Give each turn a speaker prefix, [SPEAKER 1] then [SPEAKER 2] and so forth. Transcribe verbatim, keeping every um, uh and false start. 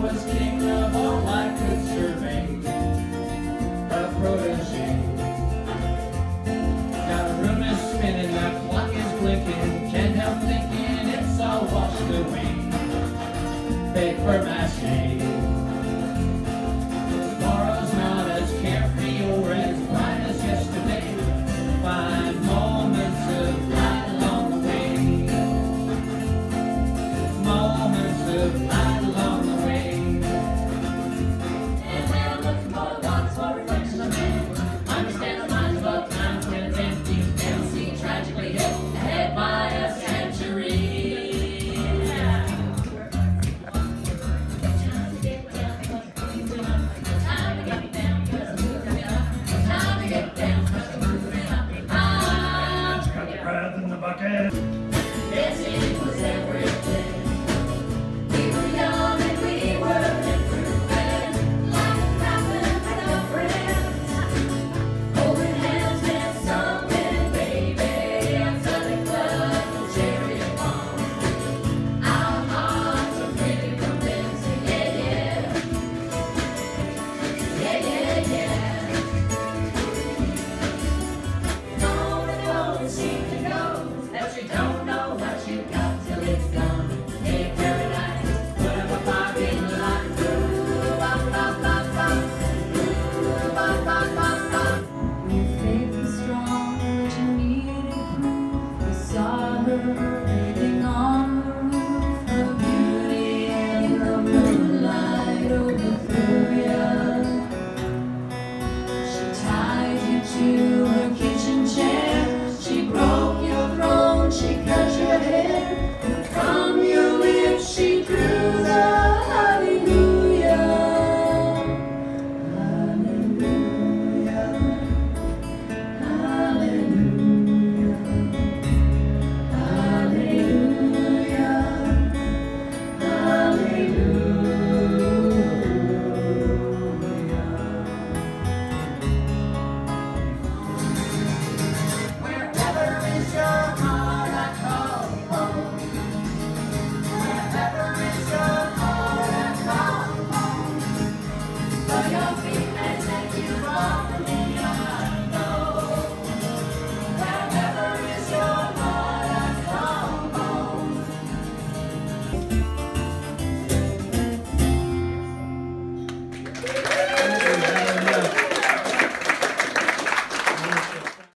[SPEAKER 1] was king of all I could survey, a protege. Got a room is spinning, that clock is blinking, can't help thinking it's all washed away. Paper mache. Tomorrow's not as carefree or as bright as yesterday. Find moments of light along the way. Moments of light along the way. And now looking for lots for reflection of men. Understand the minds above time when it's empty. Down sea tragically hit ahead by a century. Yes, it was everything. We were young and we were improving. Like a captain with our friends. Holding hands meant something, baby. Until it was a chariot bomb. Our hearts are pretty convincing. Yeah, yeah. Yeah, yeah, yeah. No, it don't seem to go. That you don't know what you got till it's gone. Hey, paradise, put up a parking lot. Ooh, bop, bop, bop, bop. Ooh, bop, bop, bop, bop. Your faith was strong, but you needed proof. We saw her bathing on the roof. Her beauty in the moonlight overthrew you. She tied you to her kitchen chair. She broke your throne, she cut your hair.